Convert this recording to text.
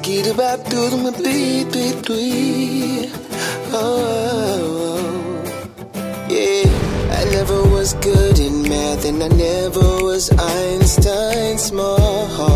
Kita ba tudo me oh, yeah. I never was good in math and I never was Einstein smart.